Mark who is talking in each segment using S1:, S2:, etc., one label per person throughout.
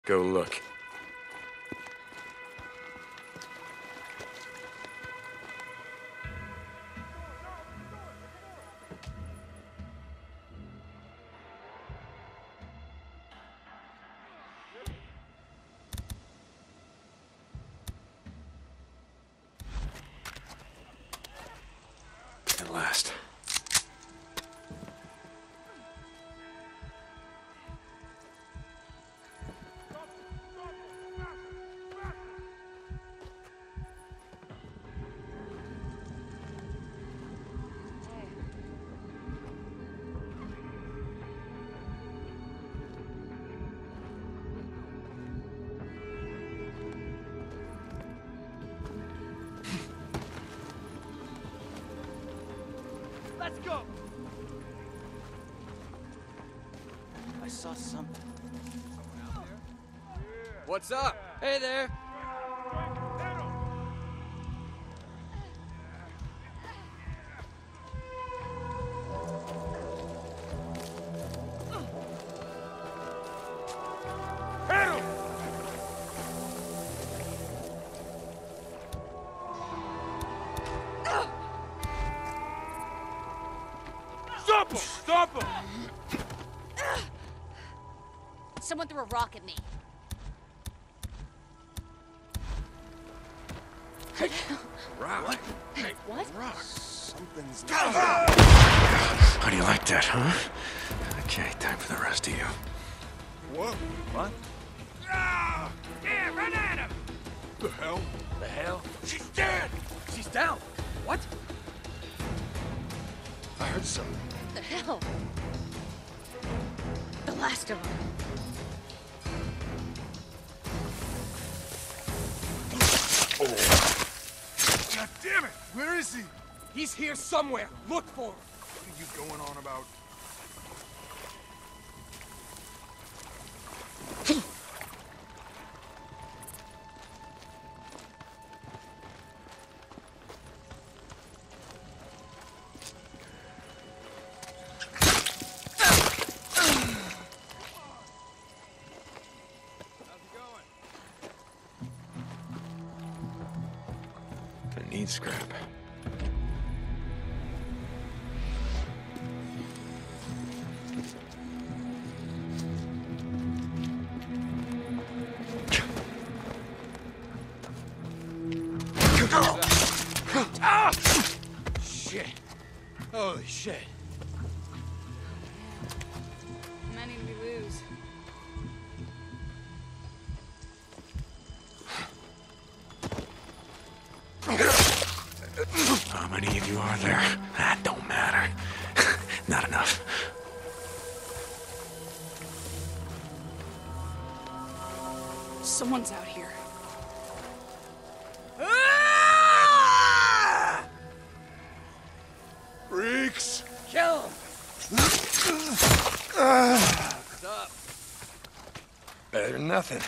S1: Go look. At last.
S2: Let's go! I saw something.
S1: What's up?
S2: Hey there!
S3: Stop him! Stop him!
S4: Someone threw a rock at me.
S1: Rock.
S4: Hey, what?
S3: Something's
S1: How do you like that, huh? Okay, time for the rest of you.
S3: What?
S2: What?
S3: Ah! Yeah, run at him! The hell?
S2: The hell?
S3: She's dead!
S2: She's down! What?
S3: I heard something.
S4: The hell? The last of them.
S3: God damn it! Where is he?
S2: He's here somewhere! Look for him!
S3: What are you going on about?
S1: I need scrap.
S2: Shit! Holy shit!
S4: Many did we lose?
S1: How many of you are there? That don't matter. Not enough.
S4: Someone's out here.
S3: Freaks!
S2: Kill him!
S3: What's
S2: up?
S1: Better than nothing.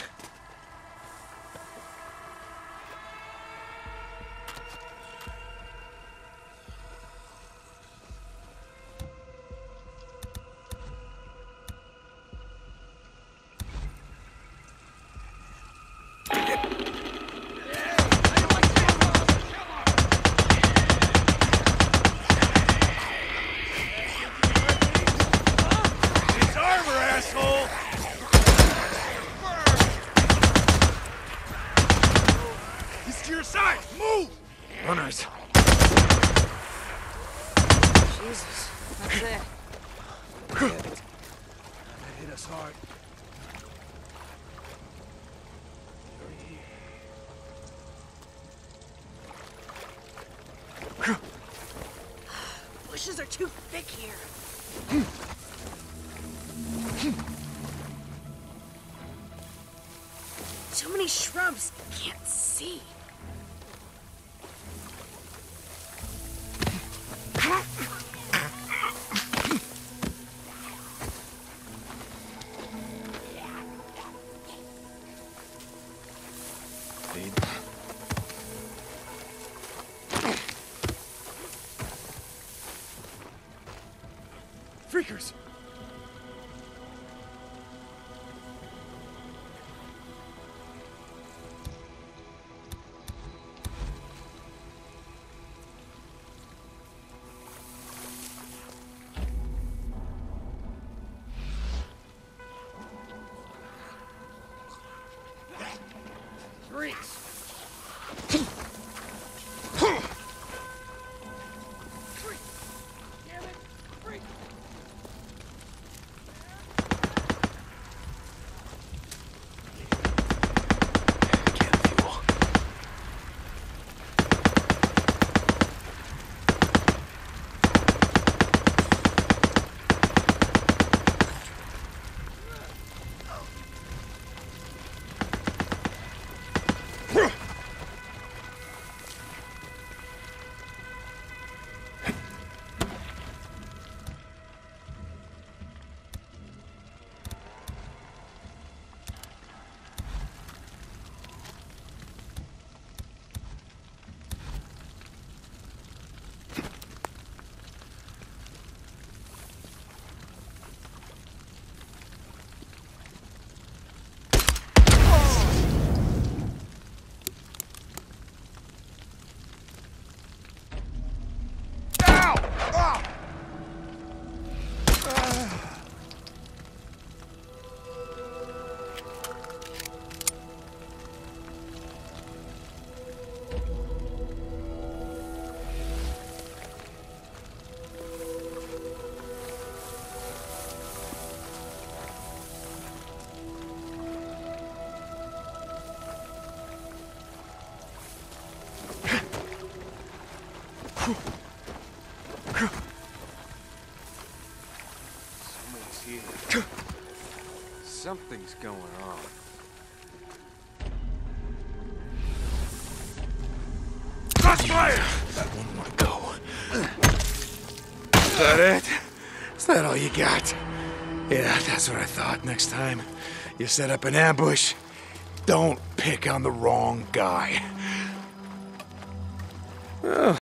S3: It's armor, asshole! He's to your side! Move!
S1: Runners.
S4: Jesus, that's it.
S2: That hit us hard.
S4: Bushes are too thick here. Too many shrubs. Can't see.
S1: Lead.
S2: Freakers!
S1: Someone's here. Something's going on.
S3: Crossfire!
S1: That one more go. Is that it? Is that all you got? Yeah, that's what I thought. Next time you set up an ambush, don't pick on the wrong guy. Well,